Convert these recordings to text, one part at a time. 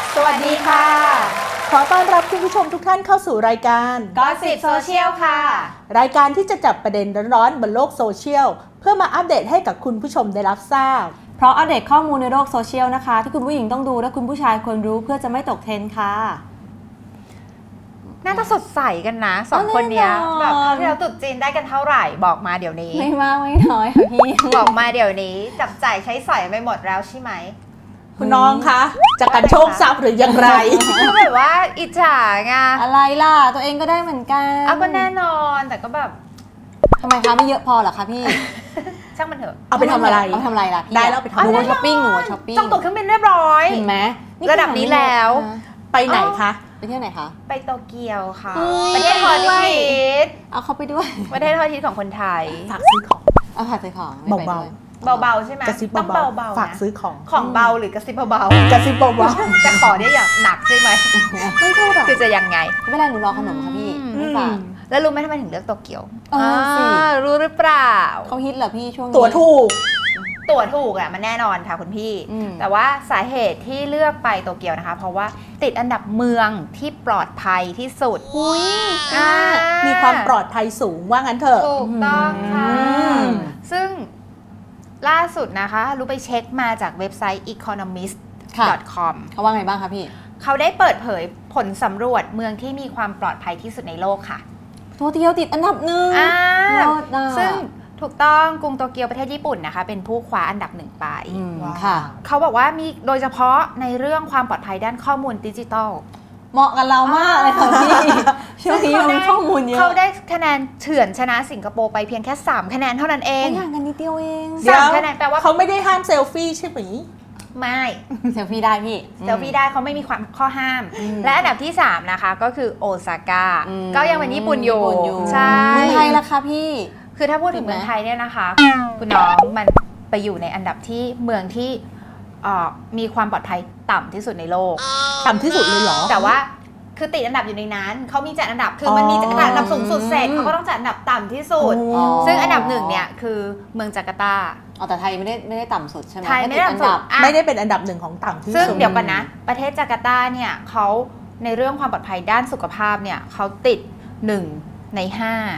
สวัสดีค่ะขอต้อนรับคุณผู้ชมทุกท่านเข้าสู่รายการ Gossip Social ค่ะรายการที่จะจับประเด็นร้อนๆบนโลกโซเชียลเพื่อมาอัปเดตให้กับคุณผู้ชมได้รับทราบเพราะอัปเดตข้อมูลในโลกโซเชียลนะคะที่คุณผู้หญิงต้องดูและคุณผู้ชายควรรู้เพื่อจะไม่ตกเทรนด์ค่ะน่าจะสดใสกันนะสองคนเนี้ยแบบคราวที่เราตรุษจีนได้กันเท่าไหร่บอกมาเดี๋ยวนี้ไม่มากไม่น้อยค่ะพี่บอกมาเดี๋ยวนี้จับจ่ายใช้สอยไปหมดแล้วใช่ไหมคุณน้องคะจะกันโชคทรัพย์หรือยังไรก็แบบว่าอิจฉาไงอะไรล่ะตัวเองก็ได้เหมือนกันก็แน่นอนแต่ก็แบบทำไมคะไม่เยอะพอเหรอคะพี่ช่างมันเถอะเอาไปทำอะไรเอาทำอะไรล่ะได้แล้วไปทำหนูช้อปปิ้งจองตั๋วเครื่องบินเรียบร้อยเห็นไหมระดับนี้แล้วไปไหนคะไปเที่ยวไหนคะไปโตเกียวค่ะประเทศฮอลลีวูดเอาเขาไปด้วยประเทศฮอลลีวูดของคนไทยฝากซื้อของเอาฝากซื้อของเบาเบาๆใช่ไหมกระซิบเบาๆฝากซื้อของเบาหรือกระซิบเบาๆกระซิบเบาๆแต่ขอเนี่ยอย่างหนักใช่ไหมไม่เท่าไหร่คือจะยังไงไม่เป็นไรหนูรอขนมค่ะพี่ไม่ฝากแล้วรู้ไหมทำไมถึงเลือกโตเกียวสิรู้หรือเปล่าเขาฮิตเหรอพี่ช่วงนี้ตั๋วถูกอ่ะมันแน่นอนค่ะคุณพี่แต่ว่าสาเหตุที่เลือกไปโตเกียวนะคะเพราะว่าติดอันดับเมืองที่ปลอดภัยที่สุดมีความปลอดภัยสูงว่างั้นเถอะถูกต้องค่ะซึ่งล่าสุดนะคะรู้ไปเช็คมาจากเว็บไซต์ economist.com เขาว่าไงบ้างคะพี่เขาได้เปิดเผยผลสำรวจเมืองที่มีความปลอดภัยที่สุดในโลกค่ะโตเกียวติดอันดับหนึ่งซึ่งถูกต้องกรุงโตเกียวประเทศญี่ปุ่นนะคะเป็นผู้คว้าอันดับหนึ่งไปค่ะเขาบอกว่ามีโดยเฉพาะในเรื่องความปลอดภัยด้านข้อมูลดิจิทัลเหมาะกับเรามากเลยค่ะพี่ช่วงนี้เรามีข้อมูลเยอะเขาได้คะแนนเฉือนชนะสิงคโปร์ไปเพียงแค่3คะแนนเท่านั้นเองห่างกันนิดเดียวเอง 3คะแนนแปลว่าเขาไม่ได้ห้ามเซลฟี่ใช่ไหมไม่เซลฟี่ได้พี่เซลฟี่ได้เขาไม่มีความข้อห้ามและอันดับที่3นะคะก็คือโอซาก้าก็ยังเป็นญี่ปุ่นอยู่ใช่เมืองไทยล่ะคะพี่คือถ้าพูดถึงเมืองไทยเนี่ยนะคะคุณน้องมันไปอยู่ในอันดับที่เมืองที่มีความปลอดภัยต่ำที่สุดในโลกต่ำที่สุดเลยเหรอแต่ว่าคือติดอันดับอยู่ในนั้นเขามีจัดอันดับคือมันมีจัดอันดับสูงสุดเสร็จเขาก็ต้องจัดอันดับต่ำที่สุดซึ่งอันดับ1เนี่ยคือเมืองจาการ์ตาแต่ไทยไม่ได้ต่ำสุดใช่ไหมไทยไม่ได้ต่ำสุดไม่ได้เป็นอันดับ1ของต่ำที่สุดซึ่งเดี๋ยวกันนะประเทศจาการ์ตาเนี่ยเขาในเรื่องความปลอดภัยด้านสุขภาพเนี่ยเขาติด1 ใน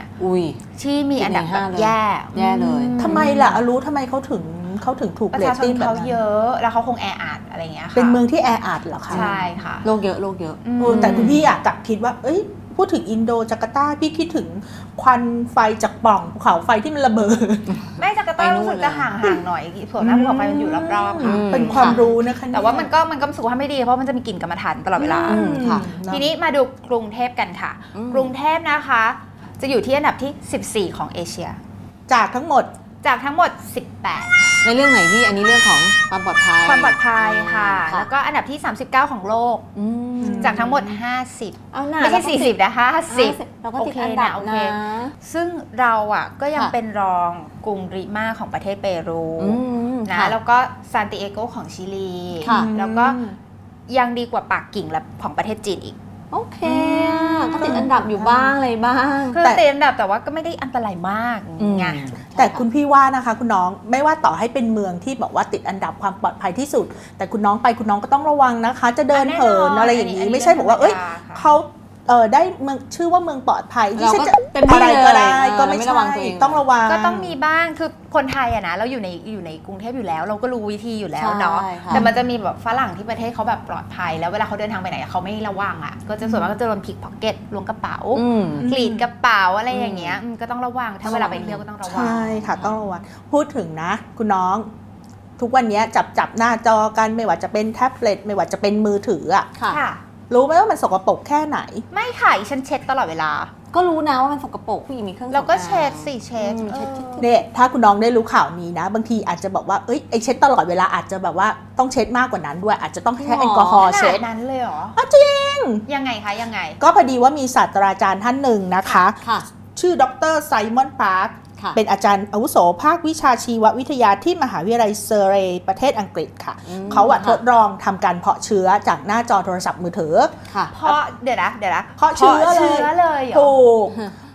5ที่มีอันดับแบบแย่เลยทำไมล่ะรู้ทำไมเขาถึงถูกเรตติ้งแบบเขาเยอะแล้วเขาคงแออัดอะไรเงี้ยค่ะเป็นเมืองที่แออัดเหรอคะใช่ค่ะโลกเยอะแต่คุณพี่กลับคิดว่าพูดถึงอินโดจาการ์ตาพี่คิดถึงควันไฟจากปล่องภูเขาไฟที่มันระเบิดไม่จาการ์ตารู้สึกจะห่างหน่อยส่วนหน้าภูเขาไฟมันอยู่รอบๆค่ะเป็นความรู้นะคะแต่ว่ามันก็สุขภาพไม่ดีเพราะมันจะมีกลิ่นกรรมฐานตลอดเวลาทีนี้มาดูกรุงเทพกันค่ะกรุงเทพนะคะจะอยู่ที่อันดับที่14ของเอเชียจากทั้งหมด 18 ในเรื่องไหนพี่อันนี้เรื่องของความปลอดภัยค่ะแล้วก็อันดับที่39ของโลกจากทั้งหมด50ไม่ใช่40นะ50 เราก็ติดอันดับนะซึ่งเราอ่ะก็ยังเป็นรองกรุงริมาของประเทศเปรูนะแล้วก็ซานติเอโกของชิลีแล้วก็ยังดีกว่าปักกิ่งและของประเทศจีนอีกโอเคก็ติดอันดับอยู่บ้างอะไรบ้างคือติดอันดับแต่ว่าก็ไม่ได้อันตรายมากไงแต่คุณพี่ว่านะคะคุณน้องไม่ว่าต่อให้เป็นเมืองที่บอกว่าติดอันดับความปลอดภัยที่สุดแต่คุณน้องก็ต้องระวังนะคะจะเดินเหินอะไรอย่างนี้ไม่ใช่บอกว่าเขาได้เมืองชื่อว่าเมืองปลอดภัยที่จะอะไรก็ได้ก็ไม่ใช่ต้องระวังก็ต้องมีบ้างคือคนไทยอะนะเราอยู่ในกรุงเทพอยู่แล้วเราก็รู้วิธีอยู่แล้วเนาะแต่มันจะมีแบบฝรั่งที่ประเทศเขาแบบปลอดภัยแล้วเวลาเขาเดินทางไปไหนเขาไม่ระวังอะก็จะส่วนมากก็จะโดนพิกพ็อกเก็ตล้วงกระเป๋ากรีดกระเป๋าอะไรอย่างเงี้ยก็ต้องระวังถ้าเวลาไปเที่ยวก็ต้องระวังใช่ค่ะต้องระวังพูดถึงนะคุณน้องทุกวันนี้จับหน้าจอกันไม่ว่าจะเป็นแท็บเล็ตไม่ว่าจะเป็นมือถืออะค่ะรู้ไหมว่ามันสกปรกแค่ไหนไม่ค่ะฉันเช็ดตลอดเวลาก็รู้นะว่ามันสกปรกผู้หญิงมีเครื่องเราก็เช็ดเนี่ยถ้าคุณน้องได้รู้ข่าวนี้นะบางทีอาจจะบอกว่าไอเช็ดตลอดเวลาอาจจะแบบว่าต้องเช็ดมากกว่านั้นด้วยอาจจะต้องใช้แอลกอฮอล์เช็ดนั้นเลยเหรอจริงยังไงคะยังไงก็พอดีว่ามีศาสตราจารย์ท่านหนึ่งนะคะชื่อดร.ไซมอนปาร์คเป็นอาจารย์อาวุโสภาควิชาชีววิทยาที่มหาวิทยาลัยเซอร์เรย์ประเทศอังกฤษค่ะเขาทดลองทำการเพาะเชื้อจากหน้าจอโทรศัพท์มือถือเพาะเดี๋ยวนะเพาะเชื้อเลยถูกเ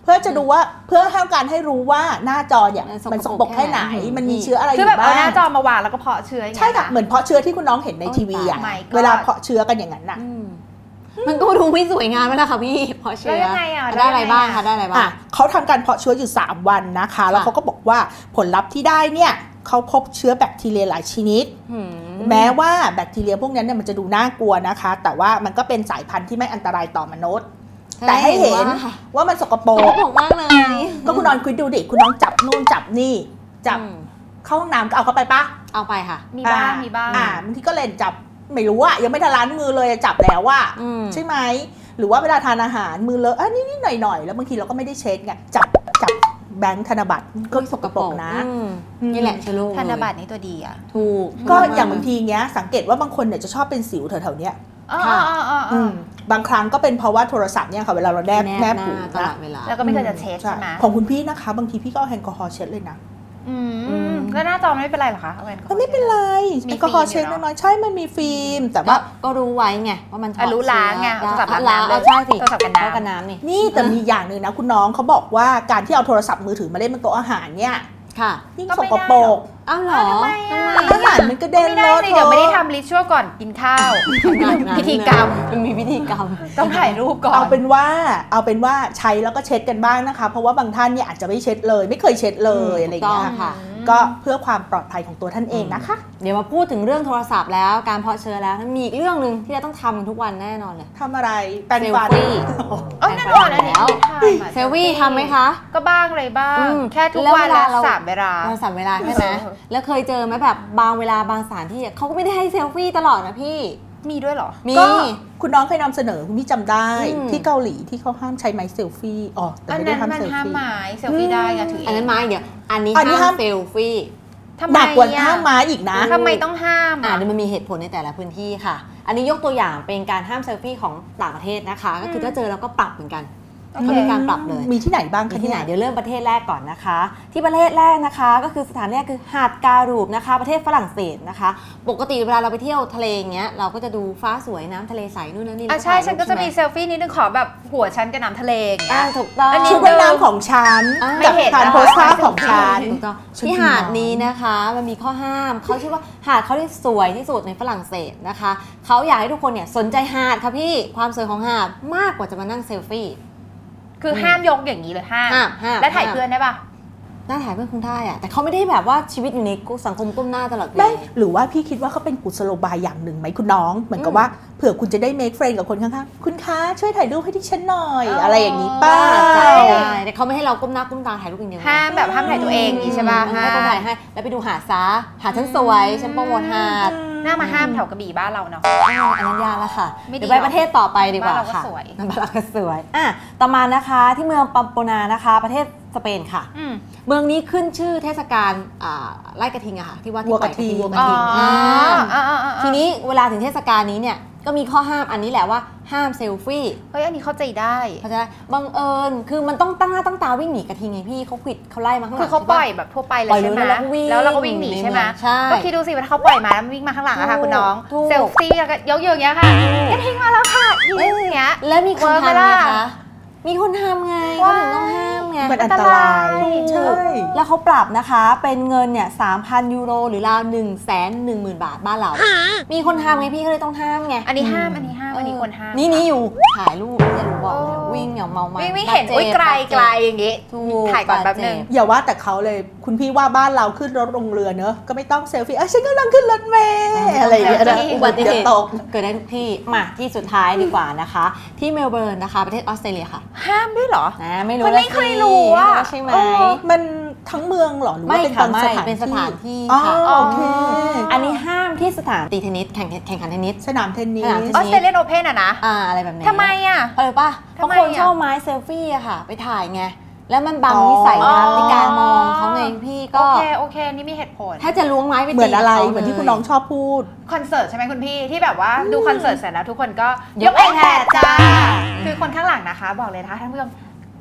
พื่อจะดูว่าเพื่อให้การให้รู้ว่าหน้าจอเนี่ยมันสกปรกแค่ไหนมันมีเชื้ออะไรอยู่บ้างคือแบบเอาหน้าจอมาวางแล้วก็เพาะเชื้อใช่ค่ะเหมือนเพาะเชื้อที่คุณน้องเห็นในทีวีอะเวลาเพาะเชื้อกันอย่างนั้นน่ะมันก็ดูไม่สวยงามแล้วค่ะพี่เพาะเชื้อได้อะไรบ้างคะได้อะไรบ้างเขาทำการเพาะเชื้ออยู่3 วันนะคะแล้วเขาก็บอกว่าผลลัพธ์ที่ได้เนี่ยเขาพบเชื้อแบคทีเรียหลายชนิดแม้ว่าแบคทีเรียพวกนั้นเนี่ยมันจะดูน่ากลัวนะคะแต่ว่ามันก็เป็นสายพันธุ์ที่ไม่อันตรายต่อมนุษย์แต่ให้เห็นว่ามันสกปรกมากเลยก็คุณนอนคุยดูดิคุณน้องจับนู่นจับนี่จับเข้าห้องน้ำก็เอาเข้าไปปะเอาไปค่ะมีบ้างบางทีก็เล่นจับไม่รู้อะยังไม่ทันล้างมือเลยจับแล้วว่าใช่ไหมหรือว่าเวลาทานอาหารมือเลอะนี่หน่อยแล้วบางทีเราก็ไม่ได้เช็ดไงจับแบงค์ธนบัตรก็สกปรกนะนี่แหละเชื้อโรคธนบัตรนี่ตัวดีอ่ะถูกก็อย่างบางทีเงี้ยสังเกตว่าบางคนเนี่ยจะชอบเป็นสิวแถวๆเนี้ยบางครั้งก็เป็นเพราะว่าโทรศัพท์เนี่ยค่ะเวลาเราแนบหูนะแล้วก็ไม่เคยจะเช็ดใช่ไหมของคุณพี่นะคะบางทีพี่ก็เอาแอลกอฮอล์เช็ดเลยนะแล้วหน้าจอไม่เป็นไรหรอคะมันไม่เป็นไรแอลกอฮอล์เช็ดน้อยๆใช่มันมีฟิล์มแต่ว่าก็รู้ไว้ไงว่ามันรู้ล้างไงโทรศัพท์ล้างใช่สิโทรศัพท์กันน้ำนี่แต่มีอย่างหนึ่งนะคุณน้องเขาบอกว่าการที่เอาโทรศัพท์มือถือมาเล่นบนโต๊ะอาหารเนี่ยยิ่งสกปรกอ้าวเหรออาหารมันกระเด็นเลอะเดี๋ยวไม่ได้ทำริชวลก่อนกินข้าวพิธีกรรมมันมีพิธีกรรมต้องถ่ายรูปก่อนเอาเป็นว่าใช้แล้วก็เช็ดกันบ้างนะคะเพราะว่าบางท่านเนี่ยอาจจะไม่เช็ดเลยไม่เคยเช็ดเลยอะไรอย่างเงี้ยก็เพื่อความปลอดภัยของตัวท่านเองนะคะเดี๋ยวมาพูดถึงเรื่องโทรศัพท์แล้วการเพาะเชื้อแล้วมีอีกเรื่องนึงที่เราต้องทำทุกวันแน่นอนเลยทำอะไรแปรงฟันแน่นอนแล้วเซลฟี่ทำไหมคะก็บ้างเลยบ้างแค่ทุกวันละ3 เวลา 3 เวลาใช่ไหมแล้วเคยเจอไหมแบบบางเวลาบางสถานที่เขาก็ไม่ได้ให้เซลฟี่ตลอดนะพี่มีด้วยเหรอมีคุณน้องเคยนำเสนอคุณพี่จำได้ที่เกาหลีที่เขาห้ามใช้ไม้เซลฟี่แต่ไม่ได้ห้ามเซลฟี่ไม้เซลฟี่ได้อะถืออันนั้นไม้เดี๋ยวอันนี้ห้ามเซลฟี่หนักกว่าห้ามไม้อีกนะทำไมต้องห้ามนี่มันมีเหตุผลในแต่ละพื้นที่ค่ะอันนี้ยกตัวอย่างเป็นการห้ามเซลฟี่ของต่างประเทศนะคะก็คือถ้าเจอเราก็ปรับเหมือนกันเขามีการปรับเลยมีที่ไหนบ้างที่ไหนเดี๋ยวเริ่มประเทศแรกก่อนนะคะที่ประเทศแรกนะคะก็คือสถานแรกคือหาดการูปนะคะประเทศฝรั่งเศสนะคะปกติเวลาเราไปเที่ยวทะเลอย่างเงี้ยเราก็จะดูฟ้าสวยน้ำทะเลใสนู่นนั่นนี่ใช่ฉันก็จะมีเซลฟี่นิดนึงขอแบบหัวฉันกับน้ำทะเลอย่างเงี้ยถูกต้องชุดว่ายน้ำของฉันกับทานโพสท่าของฉันที่หาดนี้นะคะมันมีข้อห้ามเขาชื่อว่าหาดเขาที่สวยที่สุดในฝรั่งเศสนะคะเขาอยากให้ทุกคนเนี่ยสนใจหาดค่ะพี่ความสวยของหาดมากกว่าจะมานั่งเซลฟี่คือห้ามยกอย่างนี้เลยห้ามแล้วถ่ายเพื่อนได้ปะน่าถ่ายเพื่อนคงได้อะแต่เขาไม่ได้แบบว่าชีวิตอยู่ในสังคมก้มหน้าตลอดไม่หรือว่าพี่คิดว่าเขาเป็นกุศโลบายอย่างหนึ่งไหมคุณน้องเหมือนกับว่าเผื่อคุณจะได้เมคเฟรนด์กับคนข้างๆคุณคะช่วยถ่ายรูปให้ดิฉันหน่อยอะไรอย่างนี้ป้าได้แต่เขาไม่ให้เราก้มหน้าก้มตาถ่ายรูปอย่างเดียวห้ามแบบห้ามถ่ายตัวเองนี่ใช่ป่ะให้เขาถ่ายให้แล้วไปดูหาดซะหาดฉันสวยฉันโปรโมทหาดหน้ามาห้ามแถวกระบี่บ้านเราเนาะอันนั้นยากแล้วค่ะเดี๋ยวไปประเทศต่อไปดีกว่าค่ะบ้านเราก็สวยต่อมานะคะที่เมืองปัมโปนานะคะประเทศสเปนค่ะเมืองนี้ขึ้นชื่อเทศกาลไล่กระทิงอะค่ะที่ว่าที่ปล่อยกระทิงวัวกระทิงทีนี้เวลาถึงเทศกาลนี้เนี่ยก็มีข้อห้ามอันนี้แหละว่าห้ามเซลฟี่อันนี้เข้าใจได้บังเอิญคือมันต้องตั้งหน้าตั้งตาวิ่งหนีกระทิงไงพี่เขาขิดเขาไล่มาข้างหลังคือเขาปล่อยแบบทั่วไปเลยใช่ไหมแล้วเราก็วิ่งหนีใช่ไหมก็คิดดูสิว่าเขาปล่อยมาแล้ววิ่งมาข้างหลังอะค่ะคุณน้องเซลฟี่ยกอย่างเงี้ยค่ะกระทิงมาแล้วค่ะอย่างเงี้ยแล้วมีคนทำไหมคะมีคนทำไงเขาถึงต้องห้ามไงมันอันตรายใช่แล้วเขาปรับนะคะเป็นเงินเนี่ย 3,000 ยูโรหรือราว 110,000 บาทบ้านเรามีคนทำไงพี่เขาเลยต้องห้ามไงอันนี้ห้ามอันนี้คนห้ามนี่อยู่ถ่ายรูปจะรู้บอกแล้ววิ่งอย่างเมาวิ่งเห็นไกลอย่างงี้ถ่ายก่อนแป๊บนึงอย่าว่าแต่เขาเลยคุณพี่ว่าบ้านเราขึ้นรถลงเรือเนอะก็ไม่ต้องเซลฟี่ฉันกำลังขึ้นรถเมล์อะไรอย่างเงี้ยอุบัติเหตุเกิดได้ทุกที่มาที่สุดท้ายดีกว่านะคะที่เมลเบิร์นนะคะประเทศออสเตรเลียค่ะห้ามด้วยเหรอไม่รู้ไม่เคยรู้ว่าใช่ไหมมันทั้งเมืองหรอหรือว่าเป็นบางสถานที่เป็นสถานที่ค่ะโอเคอันนี้ห้ามที่สถานตีเทนนิสแข่งขันเทนนิสสนามเทนนิสออสเตรเลียนโอเพ่นอะนะอะไรแบบนี้ทำไมอะเพราะอะไรป่ะเพราะคนชอบไม้เซลฟี่อะค่ะไปถ่ายไงแล้วมันบังวิสัยทัศน์ในการมองเขาไงพี่ก็โอเคนี่มีเหตุผลถ้าจะล้วงไม้ไปตีเหมือนอะไรเหมือนที่คุณน้องชอบพูดคอนเสิร์ตใช่ไหมคุณพี่ที่แบบว่าดูคอนเสิร์ตเสร็จแล้วทุกคนก็ยกไอแพดจ้าคือคนข้างหลังนะคะบอกเลยนะคะท่านผู้ชม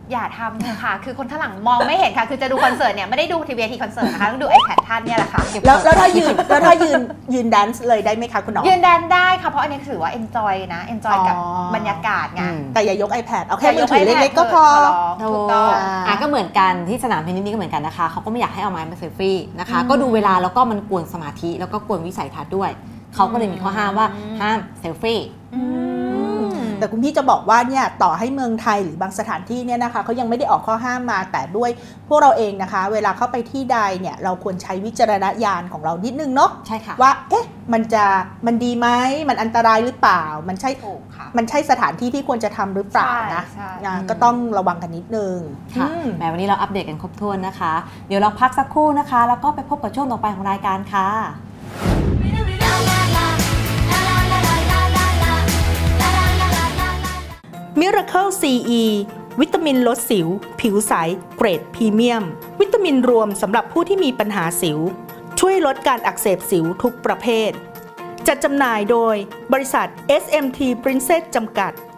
อย่าทำเถอะค่ะคือคนข้างหลังมองไม่เห็นค่ะคือจะดูคอนเสิร์ตเนี่ยไม่ได้ดูทีวีทีคอนเสิร์ตนะคะต้องดู iPad ท่านเนี่ยแหละค่ะแล้วถ้ายืนแดนซ์เลยได้ไหมคะคุณน้องยืนแดนได้ค่ะเพราะอันนี้ถือว่า enjoy นะ enjoy กับบรรยากาศไงแต่อย่ายก iPad เอาแค่มือถือเล็กๆก็พอถูกต้องก็เหมือนกันที่สนามเทนนิสนี่ก็เหมือนกันนะคะเขาก็ไม่อยากให้เอาไม้มาเซลฟี่นะคะก็ดูเวลาแล้วก็มันกวนสมาธิแล้วก็กวนวิสัยทัศน์ด้วยเขาก็เลยมีข้อห้ามว่าห้ามเซลฟี่แต่คุณพี่จะบอกว่าเนี่ยต่อให้เมืองไทยหรือบางสถานที่เนี่ยนะคะเขายังไม่ได้ออกข้อห้ามมาแต่ด้วยพวกเราเองนะคะเวลาเข้าไปที่ใดเนี่ยเราควรใช้วิจารณญาณของเรานิดนึงเนาะใช่ค่ะว่าเอ๊ะมันดีไหมมันอันตรายหรือเปล่ามันใช่สถานที่ที่ควรจะทำหรือเปล่านะก็ต้องระวังกันนิดนึงค่ะแม้วันนี้เราอัปเดตกันครบถ้วนนะคะเดี๋ยวเราพักสักครู่นะคะแล้วก็ไปพบกับช่วงต่อไปของรายการค่ะ Miracle CE วิตามินลดสิวผิวใสเกรดพรีเมียมวิตามินรวมสำหรับผู้ที่มีปัญหาสิวช่วยลดการอักเสบสิวทุกประเภทจัดจำหน่ายโดยบริษัท SMT Princess จำกัด